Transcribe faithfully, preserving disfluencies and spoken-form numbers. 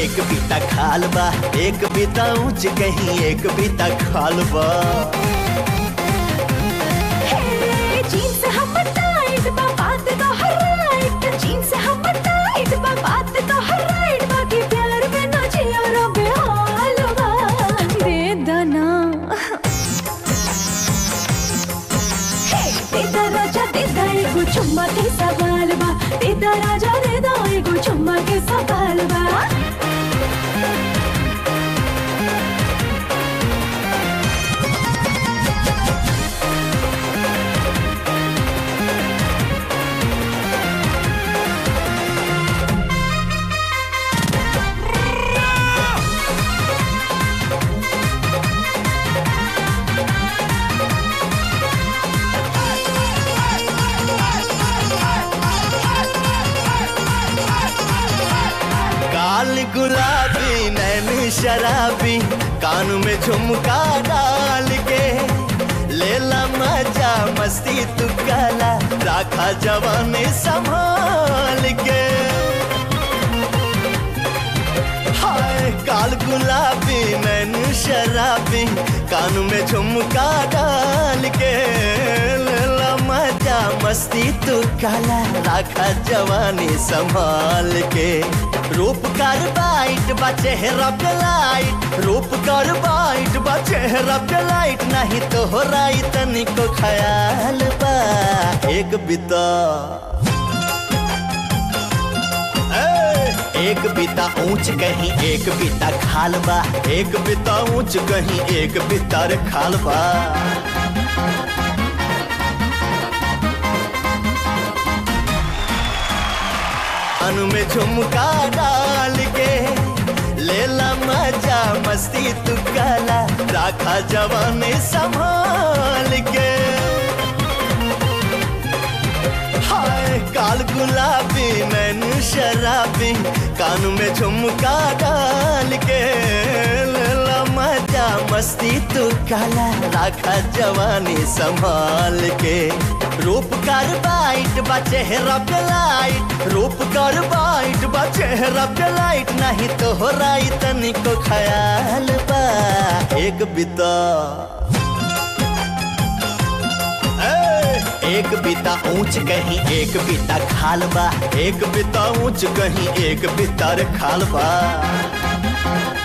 एक बीता खाल बा, एक बीता ऊंच कहीं एक बीता खाल बा। जीन्स हम टाइट बा बात तो हर राइट, जीन्स हम टाइट बा बात तो हर राइट, बाकी प्यार में ना जिया रो बेहाल बा। दे दना दे दा राजा दे दा एगो चुम्मा के सवाल बा, दे दा राजा दे दा एगो चुम्मा के सवाल बा। लाल गुलाबी नैन शराबी, कान में झुमका डाल के लेला मजा मस्ती तू काला, राखा जवानी संभाल के। हाय काल गुलाबी नैन शराबी, कान में झुमका डाल के लेला मजा मस्ती तू काला, राखा जवानी संभाल के। रूप कर बाइट बा चेहरा पे लाइट, रूप कर बाइट बा चेहरा पे लाइट, नहीं तो हो राई तनिको ख्याल बा। एक बिता एक बिता ऊंच कहीं एक बिता खाल बा, एक बिता ऊंच कहीं एक बिता रे खाल बा। कान में झुमका डाल के लेला मजा मस्ती तू काला, राखा जवानी संभाल के। हाय काल गुलाबी नैन शराबी, कान में झुमका डाल के लेला मजा मस्ती तू काला, राखा जवानी संभाल के। रूप कर बाइट बा चेहरा पे लाइट, रूप कर बाइट बा चेहरा पे लाइट, नहीं तो हो राई तनिको ख्याल बा। एक बिता एक बिता ऊंच कहीं एक बिता खाल बा, एक बिता ऊंच कहीं एक बिता रे खाल बा।